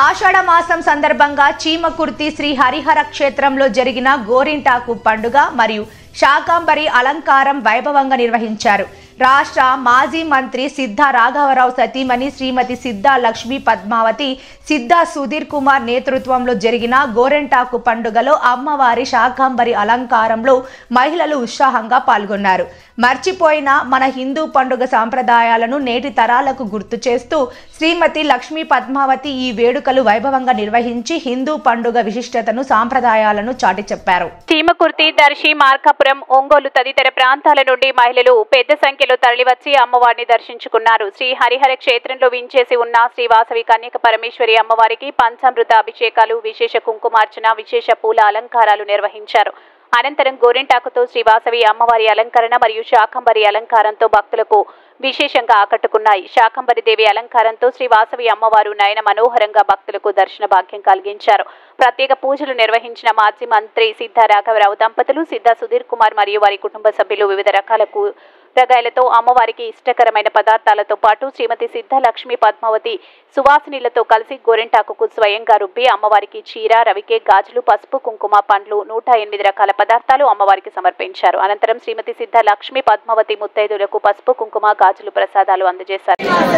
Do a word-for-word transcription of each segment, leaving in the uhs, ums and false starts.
ఆషాఢ మాసం సందర్భంగా చీమకుర్తి శ్రీ హరిహర క్షేత్రంలో జరిగిన గోరింటాకు పండుగ మరియు శాకంబరి అలంకారం వైభవంగా నిర్వహించారు. రాష్ట్ర మాజీ మంత్రి సిద్ధా రాఘవరావు సతీమణి శ్రీమతి సిద్ధా లక్ష్మీ పద్మావతి, సిద్ధా సుధీర్ కుమార్ నేతృత్వంలో జరిగిన గోరెంటాకు పండుగలో అమ్మవారి శాకంబరి అలంకారంలో మహిళలు ఉత్సాహంగా పాల్గొన్నారు. మర్చిపోయిన మన హిందూ పండుగ సాంప్రదాయాలను నేటి తరాలకు గుర్తు చేస్తూ శ్రీమతి లక్ష్మీ పద్మావతి ఈ వేడుకలు వైభవంగా నిర్వహించి హిందూ పండుగ విశిష్టతను, సాంప్రదాయాలను చాటి చెప్పారు. చీమకుర్తి, దర్శి, మార్కాపురం, ఒంగోలు తదితర ప్రాంతాల నుండి మహిళలు పెద్ద సంఖ్యలో తరలివచ్చి అమ్మవారిని దర్శించుకున్నారు. శ్రీ హరిహర క్షేత్రంలో వించేసి ఉన్న శ్రీ వాసవి కన్యక పరమేశ్వరి అమ్మవారికి పంచామృత అభిషేకాలు, విశేష కుంకుమార్చన, విశేష పూల అలంకారాలు నిర్వహించారు. అనంతరం గోరింటాకుతో శ్రీ వాసవి అమ్మవారి అలంకరణ మరియు శాకంబరి అలంకారంతో భక్తులకు విశేషంగా ఆకట్టుకున్నాయి. శాకంబరి దేవి అలంకారంతో శ్రీ వాసవి అమ్మవారు నయన మనోహరంగా భక్తులకు దర్శన భాగ్యం కలిగించారు. ప్రత్యేక పూజలు నిర్వహించిన మాజీ మంత్రి సిద్ధా రాఘవరావు దంపతులు, సిద్ధా సుధీర్ కుమార్ మరియు వారి కుటుంబ సభ్యులు వివిధ రకాల కూరగాయలతో అమ్మవారికి ఇష్టకరమైన పదార్థాలతో పాటు శ్రీమతి సిద్ధా లక్ష్మీ పద్మావతి సువాసినిలతో కలిసి గోరింటాకుకు స్వయంగా రుబ్బి అమ్మవారికి చీర, రవికే, గాజులు, పసుపు, కుంకుమ, పండ్లు, నూట ఎనిమిది రకాల పదార్థాలు అమ్మవారికి సమర్పించారు. అనంతరం శ్రీమతి సిద్ధా లక్ష్మీ పద్మావతి ముత్తైదులకు పసుపు, కుంకుమ, గాజులు ప్రసాదాలు అందజేశారు.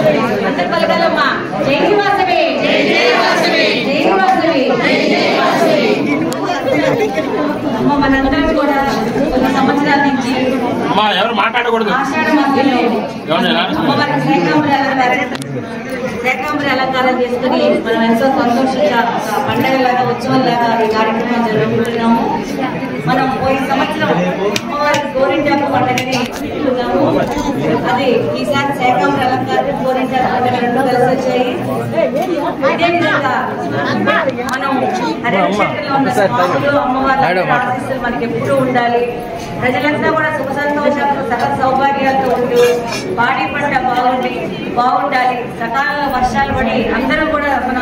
శాకంబరి అలంకారం చేసుకుని మనం ఎంతో సంతోషంగా పండుగలాగా, ఉత్సవంలాగా ఈ కార్యక్రమం జరుపుకుంటున్నాము. మనం పోయిన సంవత్సరం అమ్మవారికి గోరింటాకు పండుగని జరుపుకున్నాము. అది ఈసారి శాకంబరి అలంకారం, గోరింటాకు పండుగ రెండు కలిసి వచ్చాయి. ఇదే విధంగా మనం హరిహరక్షేత్రంలో ఉన్న స్వాములు, అమ్మవారి ఆశీస్సులు మనకి ఎప్పుడూ ఉండాలి. ప్రజలంతా కూడా సుఖ సంతోషాలతో, సకల సౌభాగ్యాలతో ఉంటూ పాడి పంట బాగుండి బాగుండాలి. సకాల వర్షాలు పడి అందరూ కూడా మన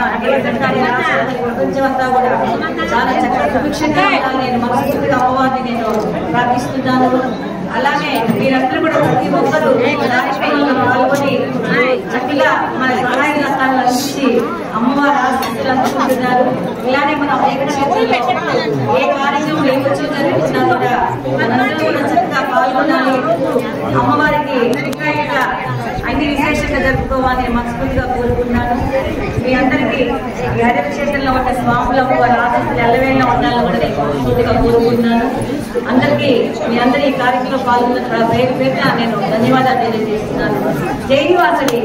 ప్రపంచం అంతా కూడా చాలా చక్కగా సుభిక్షంగా నేను మనస్ఫూర్తిగా అమ్మవారిని నేను ప్రార్థిస్తున్నాను. అలానే మీరందరూ కూడా ప్రతి ఒక్కరూ కార్యక్రమంలో పాల్గొని చక్కగా మన సహాయ రకాలను అందించి అమ్మవారి ఆశీస్సులు అందుకుంటున్నారు. ఇలానే మనం ఏ కార్యక్రమం ఏ ఉత్సవం జరిపించినా కూడా మనందరూ కూడా చక్కగా పాల్గొనాలి. అమ్మవారికి ఇంకా అన్ని విశేషంగా జరుపుకోవాలని మనస్ఫూర్తిగా కోరుకున్నాను. మీ అందరికీ హరిహర క్షేత్రంలో ఉన్న స్వాములకు వారి ఆశీస్సులు ఎల్లవేళ ఉండాలని కూడా నేను మనస్ఫూర్తిగా కోరుకున్నాను. అందరికీ మీ అందరి ఈ కార్యక్రమంలో పాల్గొన్న పేరు పేరున నేను ధన్యవాదాలు తెలియజేస్తున్నాను. జై వాసవి.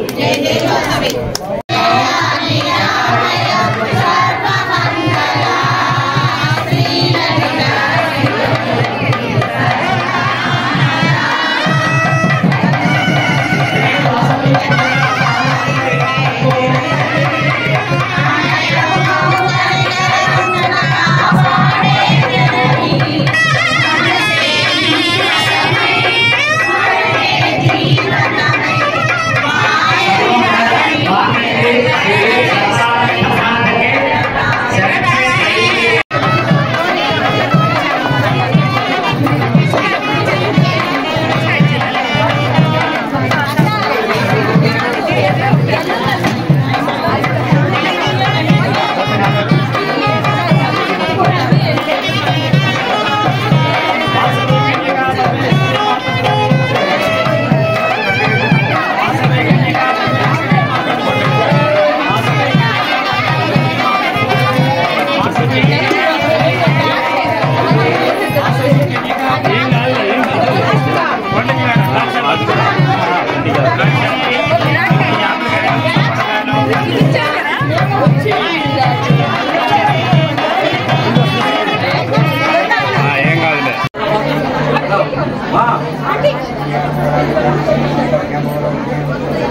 ఏం కాదులే.